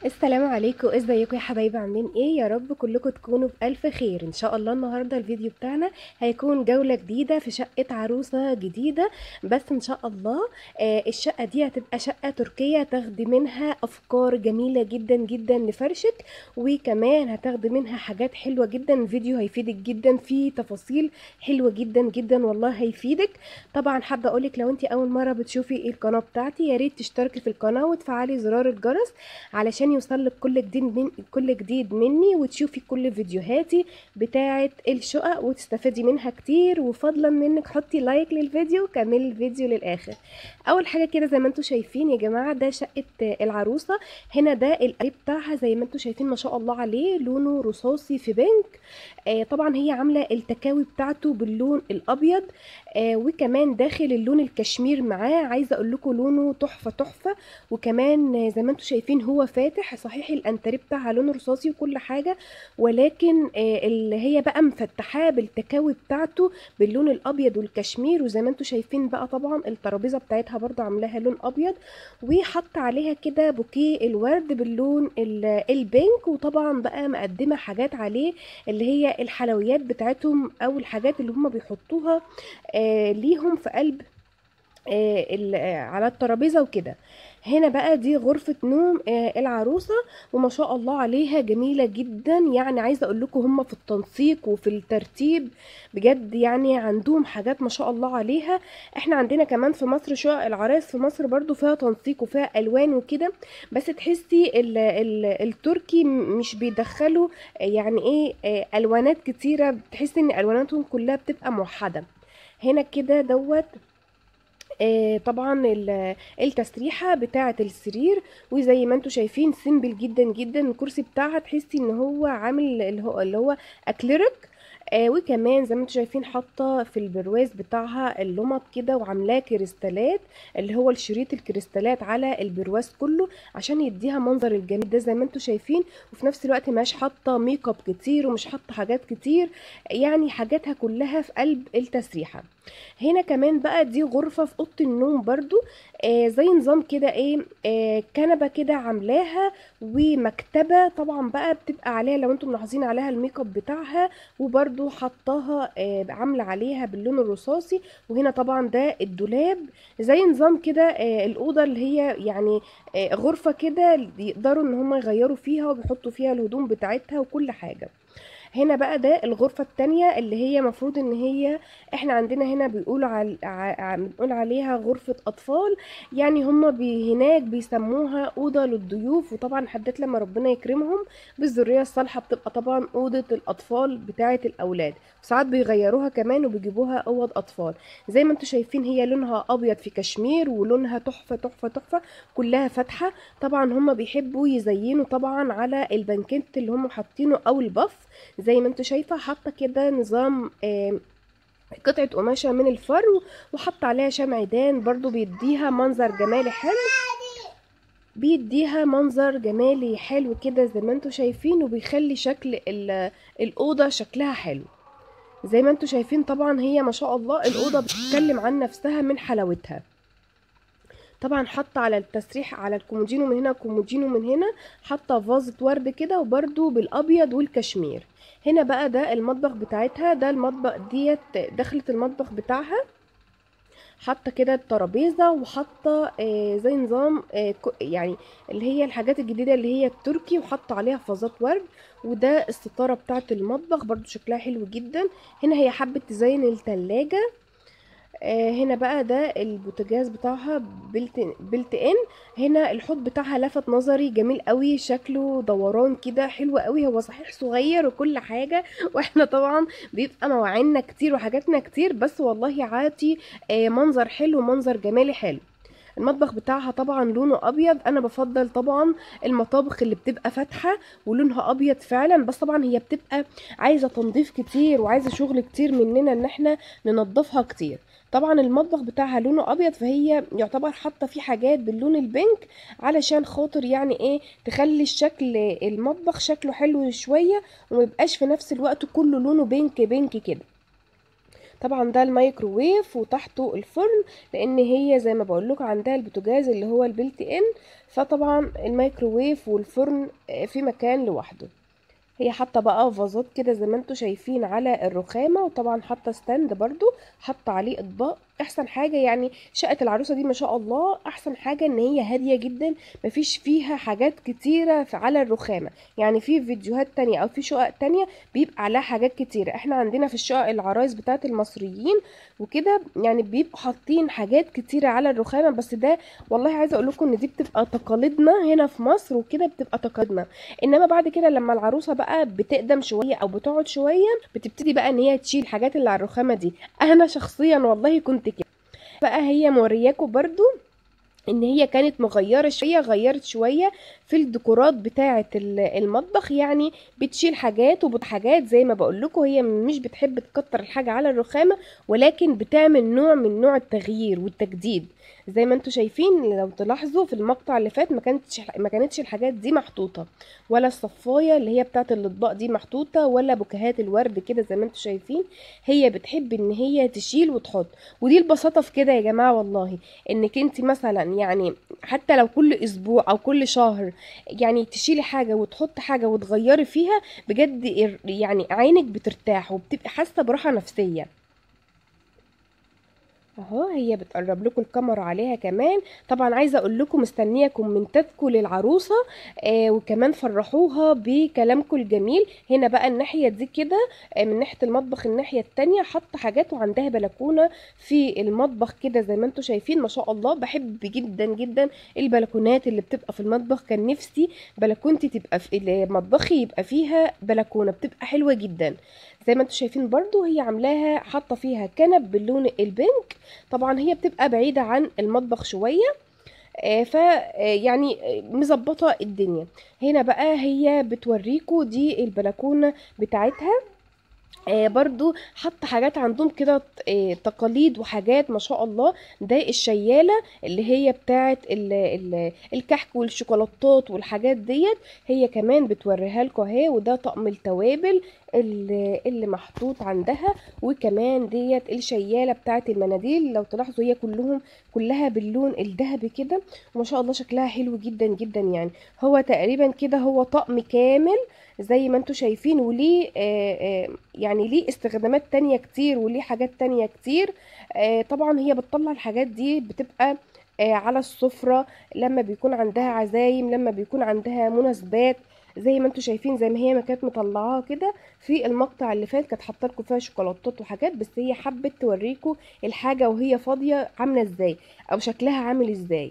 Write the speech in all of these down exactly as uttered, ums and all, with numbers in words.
السلام عليكم، ازيكم يا حبايبي؟ عاملين ايه؟ يا رب كلكم تكونوا بألف خير ان شاء الله. النهارده الفيديو بتاعنا هيكون جولة جديدة في شقة عروسة جديدة، بس ان شاء الله آه الشقة دي هتبقى شقة تركية، تاخدي منها افكار جميلة جدا جدا لفرشك، وكمان هتاخدي منها حاجات حلوة جدا. الفيديو هيفيدك جدا، فيه تفاصيل حلوة جدا جدا، والله هيفيدك. طبعا حابة اقولك لو انت اول مرة بتشوفي القناة بتاعتي، يا ريت تشتركي في القناة وتفعلي زرار الجرس علشان يوصلك كل جديد من كل جديد مني، وتشوفي كل فيديوهاتي بتاعه الشقق وتستفادي منها كتير. وفضلا منك حطي لايك للفيديو، كملي الفيديو للاخر. اول حاجه كده زي ما انتم شايفين يا جماعه، ده شقه العروسه. هنا ده القريب بتاعها زي ما انتم شايفين، ما شاء الله عليه، لونه رصاصي في بينك. آه طبعا هي عامله التكاوي بتاعته باللون الابيض، آه وكمان داخل اللون الكشمير معاه. عايزه اقول لكم لونه تحفه تحفه. وكمان زي ما انتم شايفين هو فاتح، صحيح الانتريه بتاعها لون رصاصي وكل حاجه، ولكن آه اللي هي بقى مفتحاه بالتكاوي بتاعته باللون الابيض والكشمير. وزي ما انتم شايفين بقى طبعا الترابيزه بتاعتها برضو عاملاها لون ابيض، وحط عليها كده بوكيه الورد باللون البينك. وطبعا بقى مقدمه حاجات عليه اللي هي الحلويات بتاعتهم، او الحاجات اللي هم بيحطوها آه ليهم في قلب آه على الترابيزه وكده. هنا بقى دي غرفة نوم آه العروسة، وما شاء الله عليها جميلة جدا. يعني عايزة اقول لكم هم في التنسيق وفي الترتيب بجد، يعني عندهم حاجات ما شاء الله عليها. احنا عندنا كمان في مصر شقق العرايس في مصر برضو فيها تنسيق وفيها الوان وكده، بس تحسي ال ال التركي مش بيدخلوا يعني ايه آه الوانات كتيرة، بتحسي ان الواناتهم كلها بتبقى موحدة. هنا كده دوت آه طبعا التسريحه بتاعه السرير، وزي ما انتم شايفين سيمبل جدا جدا. الكرسي بتاعها تحسي ان هو عامل اللي هو اللي هو اكليريك. آه وكمان زي ما انتم شايفين حاطه في البرواز بتاعها اللمط كده، وعاملاه كريستالات، اللي هو الشريط الكريستالات على البرواز كله عشان يديها منظر الجميل ده زي ما انتم شايفين. وفي نفس الوقت مش حاطه ميك اب كتير ومش حاطه حاجات كتير، يعني حاجاتها كلها في قلب التسريحه. هنا كمان بقى دي غرفة في أوضة النوم برضو، آه زي نظام كده ايه آه كنبة كده عاملاها، ومكتبة طبعا بقى بتبقى عليها لو انتم ملاحظين عليها الميك اب بتاعها، وبرضو حطاها آه عاملة عليها باللون الرصاصي. وهنا طبعا ده الدولاب، زي نظام كده آه الأوضة اللي هي يعني آه غرفة كده يقدروا ان هم يغيروا فيها وبيحطوا فيها الهدوم بتاعتها وكل حاجة. هنا بقى ده الغرفة التانية اللي هي مفروض ان هي احنا عندنا هنا بيقولوا على ع- بنقول عليها غرفة اطفال، يعني هما بي هناك بيسموها اوضة للضيوف. وطبعا لحد لما ربنا يكرمهم بالذرية الصالحة بتبقى طبعا اوضة الاطفال بتاعة الاولاد، ساعات بيغيروها كمان وبيجيبوها اوض اطفال. زي ما انتم شايفين هي لونها ابيض في كشمير، ولونها تحفة تحفة تحفة، كلها فاتحة. طبعا هما بيحبوا يزينوا طبعا على البنكنت اللي هم حاطينه او البف. زي ما انت شايفه حاطه كده نظام آه قطعه قماشه من الفرو، وحط عليها شمعدان برضو بيديها منظر جمالي حلو، بيديها منظر جمالي حلو كده زي ما انتوا شايفين، وبيخلي شكل الأوضة شكلها حلو. زي ما انتوا شايفين طبعا هي ما شاء الله الأوضة بتتكلم عن نفسها من حلاوتها. طبعا حاطه على التسريح على الكومودينو من هنا كومودينو من هنا، حاطه فازة ورد كده وبرده بالابيض والكشمير. هنا بقى ده المطبخ بتاعتها، ده المطبخ ديت دخلت المطبخ بتاعها، حاطه كده الترابيزه، وحاطه آه زي نظام آه يعني اللي هي الحاجات الجديده اللي هي التركي، وحاطه عليها فازات ورد. وده الستاره بتاعت المطبخ برضو شكلها حلو جدا. هنا هي حبت تزين التلاجة. آه هنا بقى ده البوتاجاز بتاعها بلت بلت ان. هنا الحوض بتاعها لفت نظري، جميل قوي، شكله دوران كده حلو قوي. هو صحيح صغير وكل حاجة واحنا طبعا بيبقى مواعيننا كتير وحاجاتنا كتير، بس والله عاتي آه منظر حلو، منظر جمالي حلو. المطبخ بتاعها طبعا لونه ابيض. انا بفضل طبعا المطابخ اللي بتبقى فاتحه ولونها ابيض فعلا، بس طبعا هي بتبقى عايزه تنظيف كتير وعايزه شغل كتير مننا ان احنا ننظفها كتير. طبعا المطبخ بتاعها لونه ابيض، فهي يعتبر حاطه فيه حاجات باللون البينك علشان خاطر يعني ايه تخلي الشكل المطبخ شكله حلو شويه، وميبقاش في نفس الوقت كله لونه بينك بينك كده. طبعا ده الميكروويف وتحته الفرن، لان هي زي ما بقول لكم عندها البوتاجاز اللي هو البلت ان، فطبعا الميكروويف والفرن في مكان لوحده. هي حاطه بقى فازات كده زي ما انتم شايفين على الرخامه، وطبعا حاطه ستاند برضو حاطه عليه اطباق. احسن حاجه يعني شقه العروسه دي ما شاء الله، احسن حاجه ان هي هاديه جدا، مفيش فيها حاجات كتيره على الرخامه. يعني في فيديوهات تانية او في شقق تانية بيبقى عليها حاجات كتيره، احنا عندنا في الشقق العرايس بتاعت المصريين وكده يعني بيبقوا حاطين حاجات كتيره على الرخامه. بس ده والله عايزه اقول لكم ان دي بتبقى تقاليدنا هنا في مصر وكده، بتبقى تقاليدنا. انما بعد كده لما العروسه بقى بتقدم شويه او بتقعد شويه، بتبتدي بقى ان هي تشيل الحاجات اللي على الرخامه دي. انا شخصيا والله كنت كده. بقى هي مورياكم برضو ان هي كانت مغيره شويه، غيرت شويه في الديكورات بتاعه المطبخ، يعني بتشيل حاجات وبحاجات زي ما بقول لكم. هي مش بتحب تكتر الحاجه على الرخامه، ولكن بتعمل نوع من نوع التغيير والتجديد. زي ما انتم شايفين لو تلاحظوا في المقطع اللي فات ما كانتش ما كانتش الحاجات دي محطوطه، ولا الصفايه اللي هي بتاعه الاطباق دي محطوطه، ولا بوكيهات الورد كده زي ما انتم شايفين. هي بتحب ان هي تشيل وتحط، ودي البساطه في كده يا جماعه والله. انك انت مثلا يعني حتى لو كل اسبوع او كل شهر يعني تشيلي حاجه وتحط حاجه وتغيري فيها، بجد يعني عينك بترتاح وبتبقي حاسه براحه نفسيه. اهو هي بتقرب لكم الكاميرا عليها كمان. طبعا عايزه اقول لكم مستنيه كومنتاتكم للعروسه، آه وكمان فرحوها بكلامكم الجميل. هنا بقى الناحيه دي كده، آه من ناحيه المطبخ الناحيه التانية حاطه حاجات، وعندها بلكونه في المطبخ كده زي ما انتم شايفين. ما شاء الله بحب جدا جدا البلكونات اللي بتبقى في المطبخ. كان نفسي بلكونتي تبقى في مطبخي يبقى فيها بلكونه، بتبقى حلوه جدا. زي ما انتم شايفين برضو هي عاملاها حاطه فيها كنب باللون البينك. طبعا هي بتبقى بعيدة عن المطبخ شوية، آه ف يعني مظبطة الدنيا. هنا بقى هي بتوريكو دي البلكونة بتاعتها. آه برضو حط حاجات عندهم كده، آه تقاليد وحاجات ما شاء الله. ده الشيالة اللي هي بتاعت ال ال الكحك والشوكولاتات والحاجات ديت، هي كمان بتوريها لكم اهي. وده طقم التوابل اللي, اللي محطوط عندها. وكمان ديت الشيالة بتاعت المناديل، لو تلاحظوا هي كلهم كلها باللون الذهبي كده، وما شاء الله شكلها حلو جدا جدا. يعني هو تقريبا كده هو طقم كامل زي ما انتوا شايفين، وليه آه آه يعني ليه استخدامات تانية كتير، وليه حاجات تانية كتير. آه طبعا هي بتطلع الحاجات دي بتبقى آه على السفرة لما بيكون عندها عزايم، لما بيكون عندها مناسبات. زي ما انتوا شايفين زي ما هي ما كانت مطلعاها كده في المقطع اللي فات، كانت حاطه لكم فيها شوكولاتات وحاجات، بس هي حبت توريكم الحاجه وهي فاضيه عامله ازاي او شكلها عامل ازاي.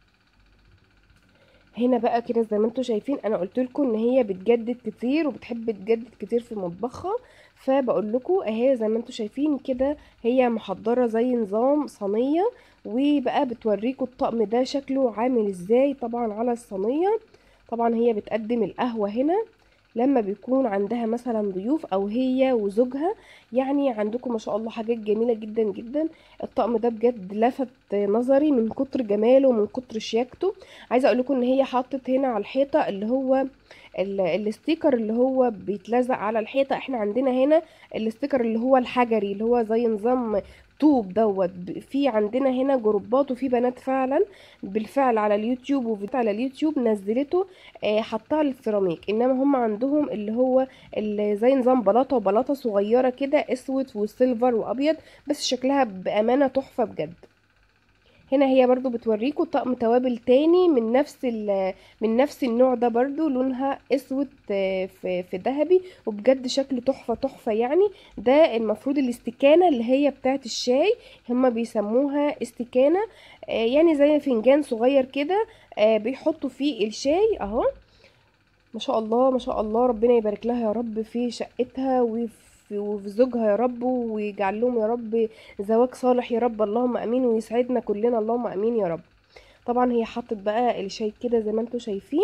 هنا بقى كده زي ما انتوا شايفين انا قلت لكم ان هي بتجدد كتير وبتحب تجدد كتير في مطبخها، فبقول لكم اهي زي ما انتوا شايفين كده هي محضره زي نظام صينيه، وبقى بتوريكم الطقم ده شكله عامل ازاي طبعا على الصينيه. طبعا هي بتقدم القهوه هنا لما بيكون عندها مثلا ضيوف او هي وزوجها. يعني عندكم ما شاء الله حاجات جميله جدا جدا. الطقم ده بجد لفت نظري من كتر جماله ومن كتر شياكته. عايزه اقول لكم ان هي حاطت هنا على الحيطه اللي هو ال- الستيكر اللي هو بيتلزق على الحيطه. احنا عندنا هنا الستيكر اللي هو الحجري اللي هو زي نظام طوب دوت. في عندنا هنا جروبات وفي بنات فعلا بالفعل على اليوتيوب وفيديوهات على اليوتيوب نزلته، آه، حطها للسيراميك. انما هم عندهم اللي هو اللي زي نظام بلاطه وبلاطه صغيره كده اسود وسيلفر وابيض، بس شكلها بامانه تحفه بجد. هنا هي برضو بتوريكم طقم توابل تاني من نفس من نفس النوع ده، برضو لونها اسود آه، في في ذهبي، وبجد شكله تحفه تحفه يعني. ده المفروض الاستكانه اللي هي بتاعت الشاي، هما بيسموها استكانه. آه، يعني زي فنجان صغير كده آه، بيحطوا فيه الشاي اهو. ما شاء الله ما شاء الله، ربنا يبارك لها يا رب في شقتها وفي وفي زوجها يا رب، ويجعل لهم يا رب زواج صالح يا رب، اللهم امين، ويسعدنا كلنا اللهم امين يا رب. طبعا هي حطت بقى الشاي كده زي ما انتم شايفين،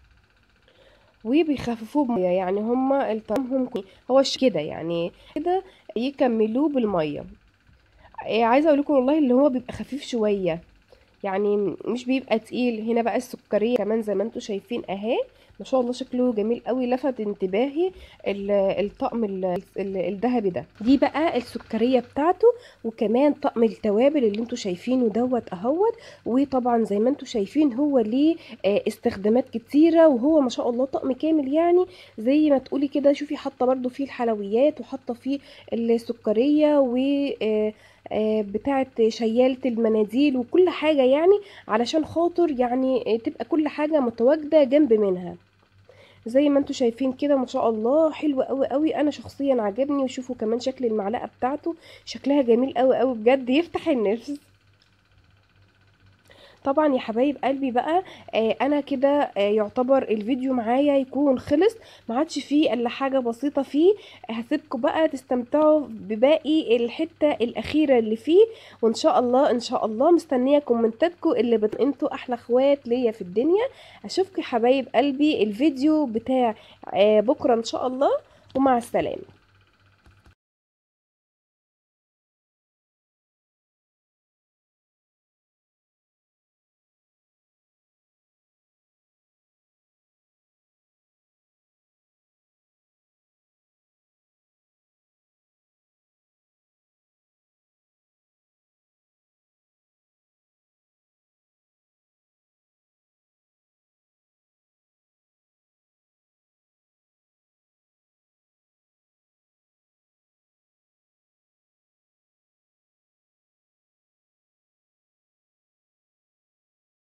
وبيخففوه بميه. يعني هما الطعمهم هو كده يعني كده يكملوه بالميه. إيه، عايزه اقول لكم والله اللي هو بيبقى خفيف شويه، يعني مش بيبقى تقيل. هنا بقى السكرية كمان زي ما انتوا شايفين اهي ما شاء الله شكله جميل قوي، لفت انتباهي ال- الطقم ال- ال- الذهبي ده. دي بقى السكريه بتاعته، وكمان طقم التوابل اللي انتوا شايفينه دوت اهوت. وطبعا زي ما انتوا شايفين هو ليه آه، استخدامات كتيره، وهو ما شاء الله طقم كامل يعني. زي ما تقولي كده، شوفي حاطه برده فيه الحلويات، وحاطه فيه السكريه، و آه، آه، بتاعه شياله المناديل وكل حاجه يعني، علشان خاطر يعني آه، تبقى كل حاجه متواجده جنب منها. زي ما انتوا شايفين كده ما شاء الله حلو قوي قوي، انا شخصيا عجبني. وشوفوا كمان شكل المعلقه بتاعته، شكلها جميل قوي قوي بجد، يفتح النفس. طبعا يا حبايب قلبي بقى، آه انا كده آه يعتبر الفيديو معايا يكون خلص، ما عادش فيه الا حاجه بسيطه فيه. هسيبكم بقى تستمتعوا بباقي الحته الاخيره اللي فيه، وان شاء الله ان شاء الله مستنيه كومنتاتكم اللي بت... انتوا احلى اخوات ليا في الدنيا. اشوفكم يا حبايب قلبي الفيديو بتاع آه بكره ان شاء الله، ومع السلامه.